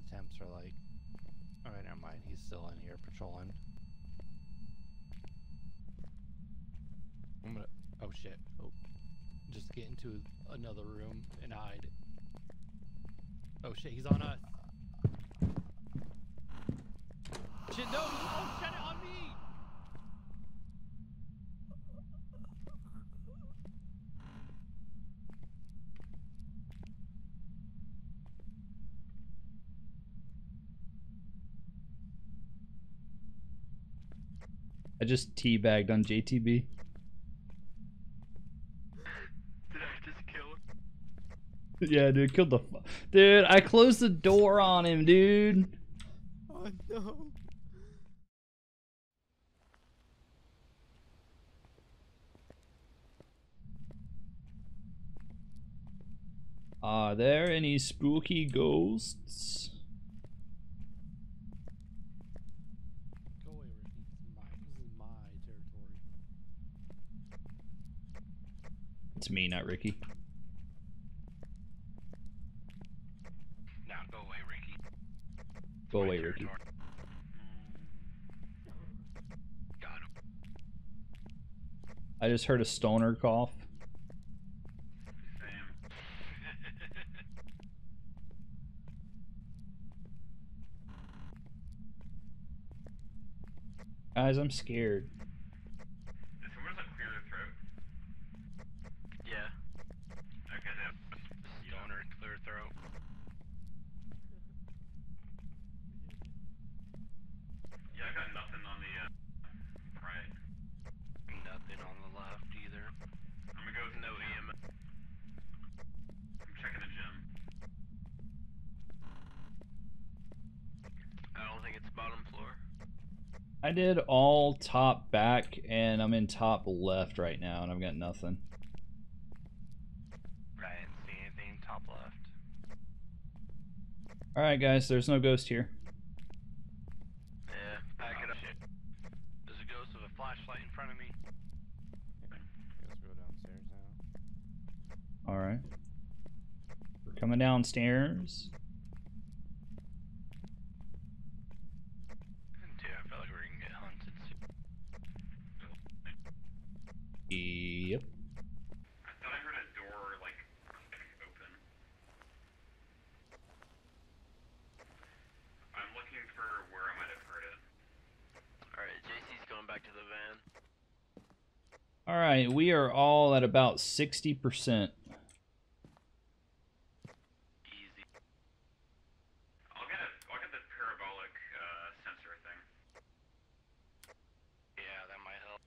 attempts are like... Alright, never mind. He's still in here patrolling. I'm gonna... Oh shit. Oh. Just get into another room and hide. Oh shit, he's on us. Shit, no! Oh shit, on me! I just teabagged on JTB. Did I just kill him? Yeah, dude, killed the dude, I closed the door on him, dude. Oh no. Are there any spooky ghosts? Go away, Ricky. This is my territory. It's me, not Ricky. Now go away, Ricky. Go away, Ricky. Got him. I just heard a stoner cough. Same. Guys, I'm scared. Did someone just clear their throat? Yeah. Okay, then. Stoner, clear throat. Yeah, I got nothing on the right. Nothing on the left either. I'm gonna go with no EMF. I'm checking the gym. I don't think it's bottom floor. I did all top back, and I'm in top left right now, and I've got nothing. I didn't see anything top left. Alright, guys, there's no ghost here. Yeah, pack it up. Shit. There's a ghost with a flashlight in front of me. Guess we'll go downstairs now. Alright. We're coming downstairs. Dude, I feel like we're gonna get hunted soon. Yep. I thought I heard a door, like, open. I'm looking for where I might have heard it. Alright, JC's going back to the van. Alright, we are all at about 60%. Easy. I'll get the parabolic sensor thing. Yeah, that might help.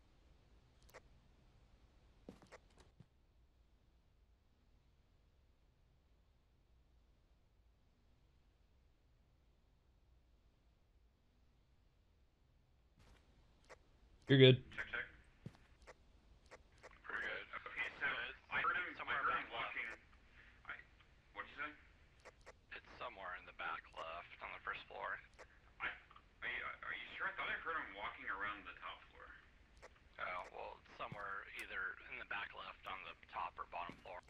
You're good. Check, check. Pretty good. Okay, so I heard him walking. What'd you say? It's somewhere in the back left on the first floor. Are you sure? I thought I heard him walking around the top floor. Oh, well, it's somewhere either in the back left on the top or bottom floor.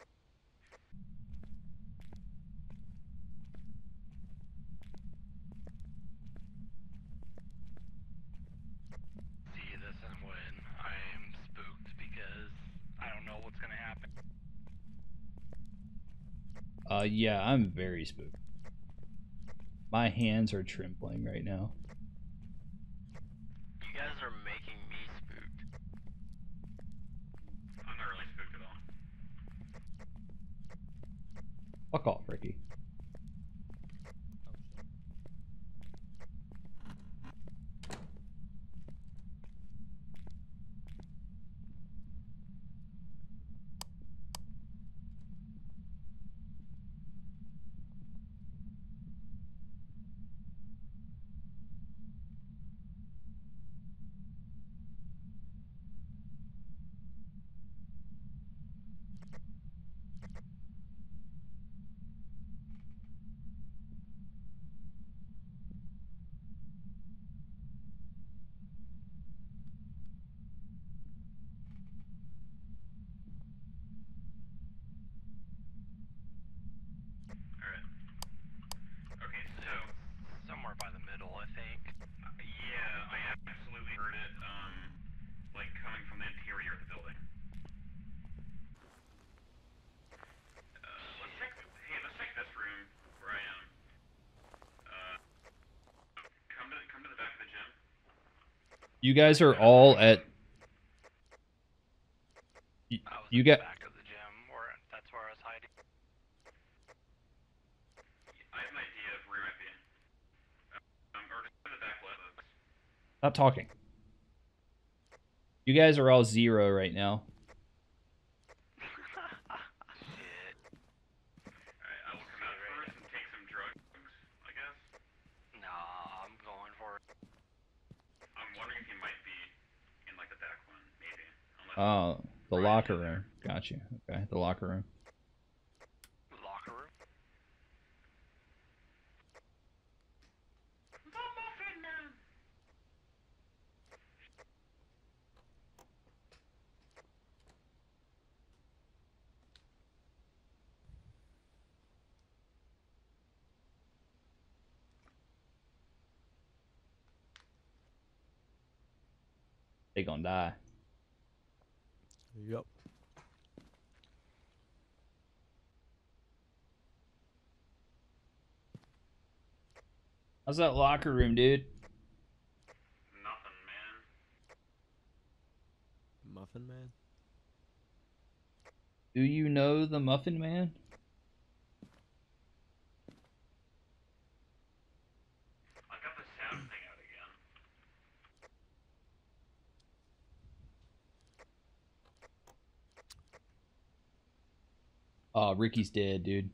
See, this is when I am spooked because I don't know what's gonna happen. Yeah, I'm very spooked. My hands are trembling right now. You guys are making me spooked. I'm not really spooked at all. Fuck off, Ricky. You guys are all at. You in the got. back of the gym, or that's where I was hiding. I have an idea of where you might be. Or just in the back left. Stop talking. You guys are all 0 right now. Shit. Alright, I will come out first and take some drugs, I guess. Nah, I'm going for it. I'm wondering if he might be in like the back one, maybe. Oh, the locker room. Got you. Okay, the locker room. Locker room? The Muffin Man! They gonna die. Yep. How's that locker room, dude? Nothing, man. Muffin Man? Do you know the Muffin Man? I got the sound thing out again. Oh, Ricky's dead, dude.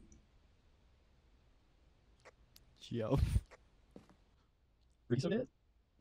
Yep. Ricky's dead?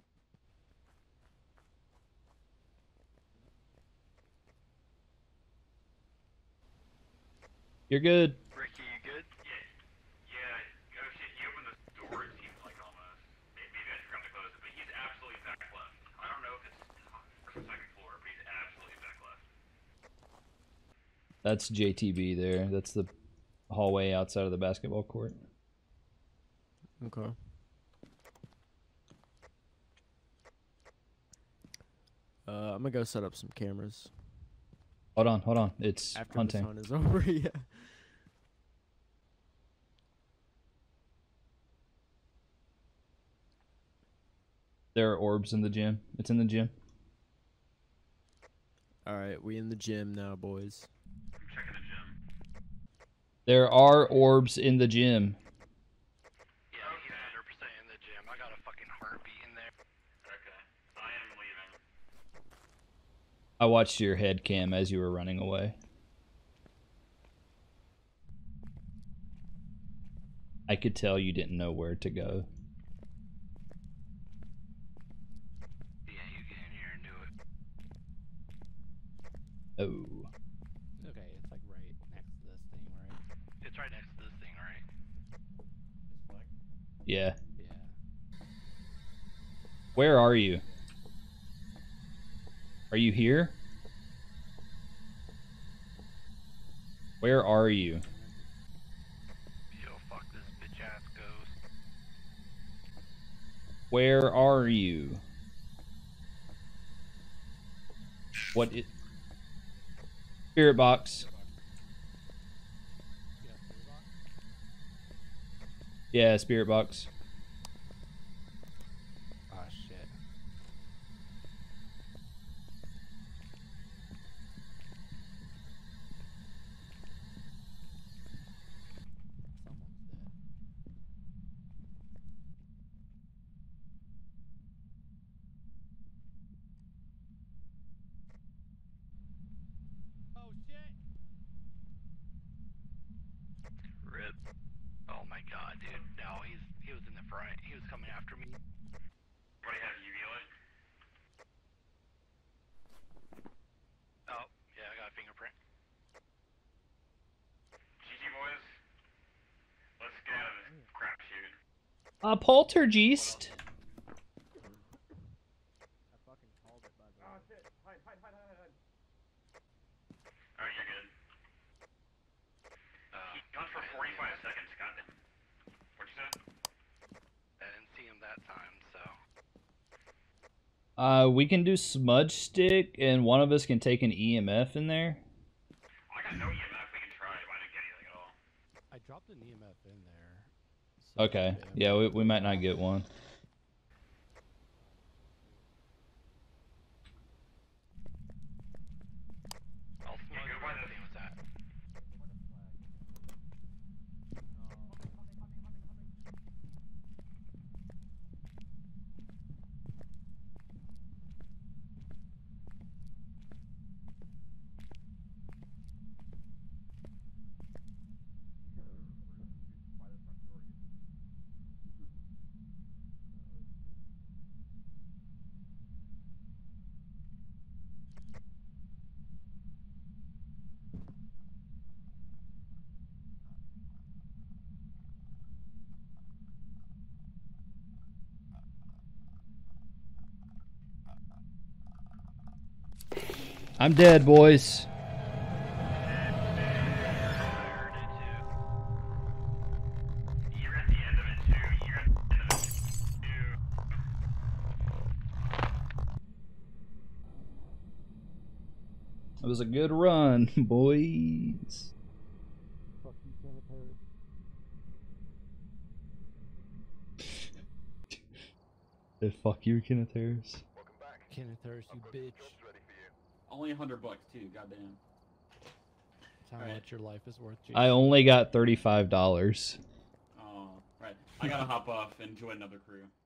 You're good. Ricky, you good? Yeah. Oh shit, he opened the door, it seemed like almost. Maybe I forgot to close it, but he's absolutely back left. I don't know if it's first or second floor, but he's absolutely back left. That's JTB there. That's the hallway outside of the basketball court. Okay. I'm gonna go set up some cameras. Hold on. It's After hunting. this hunt is over, yeah. There are orbs in the gym. It's in the gym. Alright, we in the gym now, boys. I'm checking the gym. There are orbs in the gym. Yeah, he's 100% in the gym. I got a fucking heartbeat in there. Okay. I am leaving. I watched your head cam as you were running away. I could tell you didn't know where to go. Yeah, you get in here and do it. Oh. Okay, it's like right next to this thing, right? It's right next to this thing, right? Yeah. Yeah. Where are you? Are you here? Where are you? Yo, fuck this bitch ass ghost. Where are you? What it? Spirit box. Yeah, spirit box. Ah, shit. Someone's dead. Oh, shit! Rip. Oh my god, dude. No, he was in the front. He was coming after me. What do you have, UV light? Oh, yeah, I got a fingerprint. GG boys. Let's get out of this crapshoot. A poltergeist. I fucking called it, by the way. Oh shit. Hide. Alright, you're good. He gunned for 45 seconds, goddamn. What'd you say? I didn't see him that time, so. We can do smudge stick, and one of us can take an EMF in there. I got no EMF, we can try, but I didn't get anything at all. I dropped an EMF in there. So Okay. Yeah, we might not get one. I'm dead, boys. You're at the end of it too. You're at the end of it too. It was a good run, boys. Fuck you, Kenneth Harris. Fuck you, Kenneth Harris. Kenneth Harris, you bitch. Only $100 too. Goddamn. That's how Alright. much your life is worth, Jason. I only got $35. Oh, right. I gotta hop off and join another crew.